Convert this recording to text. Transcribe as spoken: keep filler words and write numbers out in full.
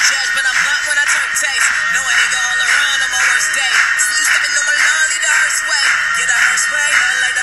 jazz, but I'm blunt when I turn taste. Know a nigga all around on my worst day. See you stepping on my lawn, lead the hearse way. Get a hearse way, nothing like